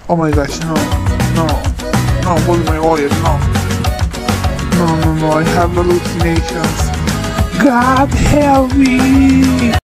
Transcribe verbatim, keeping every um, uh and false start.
Oh my gosh, no, no, no, Bully Mcguire, no. No, no, no, I have hallucinations. God help me!